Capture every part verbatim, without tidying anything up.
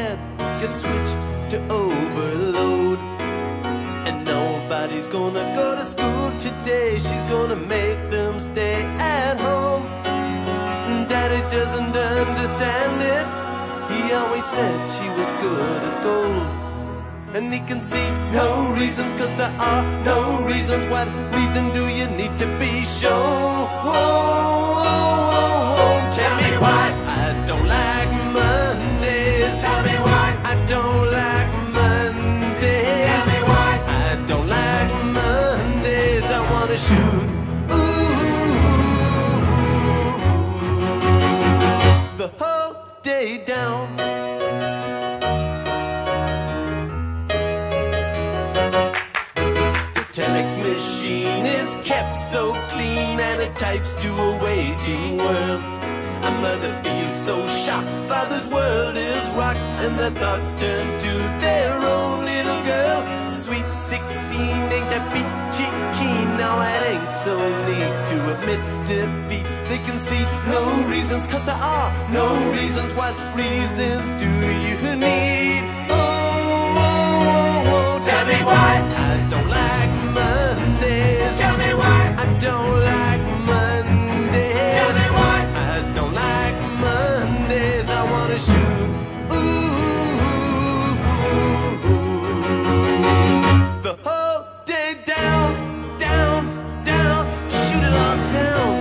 head gets switched to overload. And nobody's gonna go to school today, she's gonna make them stay at home. Daddy doesn't understand it, he always said she was good as gold. And he can see no reasons, cause there are no reasons. What reason do you need to be shown? Tell me why I don't like Mondays. Tell me why I don't like Mondays. Tell me why I don't like Mondays. I wanna shoot ooh, the whole day down. Telex machine is kept so clean, and it types to a waging world. A mother feels so shocked, father's world is rocked, and their thoughts turn to their own little girl. Sweet sixteen, ain't that peachy keen? Now it ain't so neat to admit defeat. They can see no reasons, cause there are no reasons. What reasons do you need? Oh, oh, oh, oh. Tell me why I don't like Mondays. Tell me why I don't like Mondays. Tell me why I don't like Mondays. I wanna shoot ooh, the whole day down, down, down. Shoot it all down.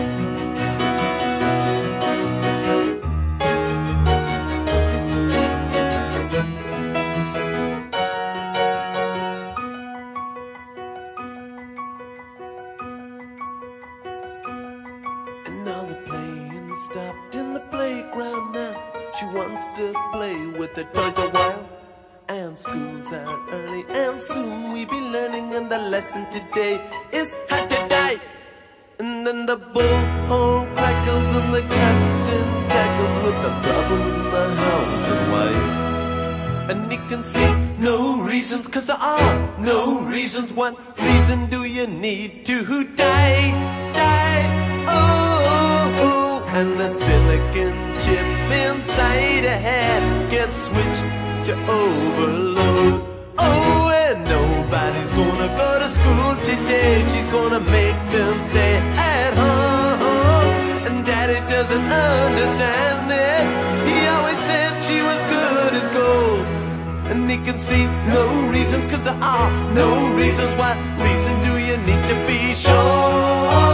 Now the playing stopped in the playground now. She wants to play with the toys a while. And school's out early, and soon we be learning. And the lesson today is how to die. And then the bullhorn crackles, and the captain tackles with the problems in the house and wife. And he can see no reasons, cause there are no reasons. What reason do you need to die? Die, oh. And the silicon chip inside her head gets switched to overload. Oh, and nobody's gonna go to school today, she's gonna make them stay at home. And daddy doesn't understand it, he always said she was good as gold. And he can see no reasons, cause there are no reasons. What reason do you need to be shown?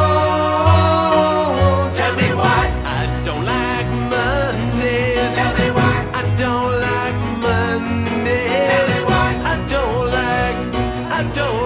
Tell me why I don't like Mondays. Tell me why I don't like Mondays. Tell me why I don't like, I don't